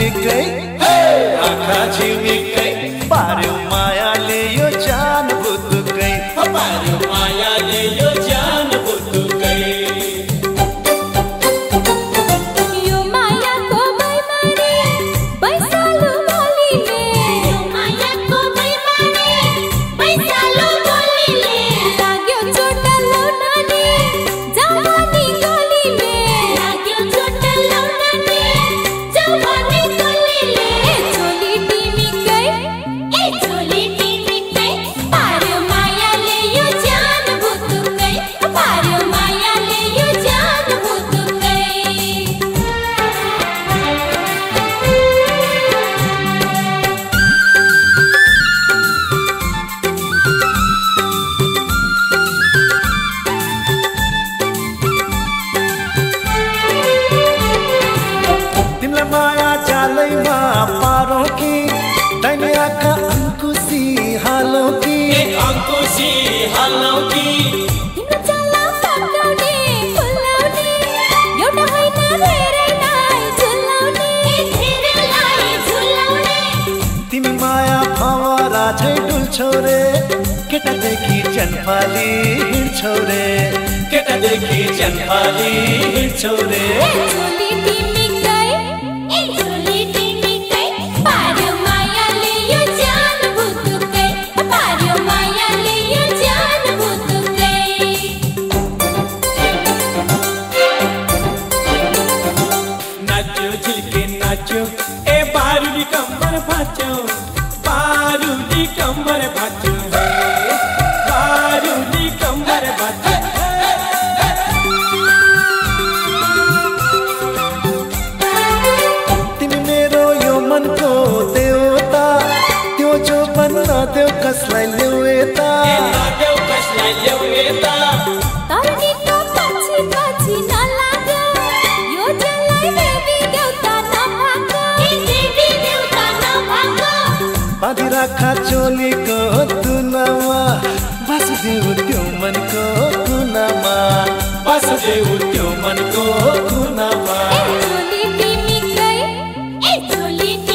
झिमिकै आँखा झिमिकै पार्यो मायाले यो जान भुतुकै पार्यो मायाले यो जान भुतुकै यो मायाको बैमानी बैसालु बोलीले यो मायाको बैमानी बैसालु बोलीले लाग्यो चोट लौनानी जवानी गलीले लाग्यो चोट लौनानी जवानी गलीले झोली टिमिकै पार्यो मायाले यो जान भुतुकै पार्यो मायाले यो जान भुतुकै तिमीलाई माया जालैमा पारौँ कि दैनियाका अङ्कुशी हालौँ कि अंकुशी हालौ कि तिम्रो चल्ला पकाउने फुलाउने एउटा होइन धेरैलाई झुलाउने तिमी माया फवरा झै डुल्छौ रे केटादेखि जनपाली हिँड्छौ रे केटादेखि जनपाली हिँड्छौ रे झोली टिमिकै पार्यो मायाले यो जान भुतुकै पार्यो मायाले यो जान भुतुकै नाच्यो झिल्के नाच्यो ए बारुली कम्बर भाच्यो बारुली कम्बर भाच्यो बारुली कम्बर भाच्यो तिमी मेरो यो मनको देउता त्यो जो बन्न देऊ कसलाई ल्याउ यता नादेउ कसलाई ल्याउ यता तर्नीको पछि नलाग्यो यो जललाई देवी देउता नभाग्यो बाँधी राखा चोलीको तुनामा बासुदेव त्यो मनको कुनामा बसदेउ त्यो मनको कुनामा झोली टिमिकै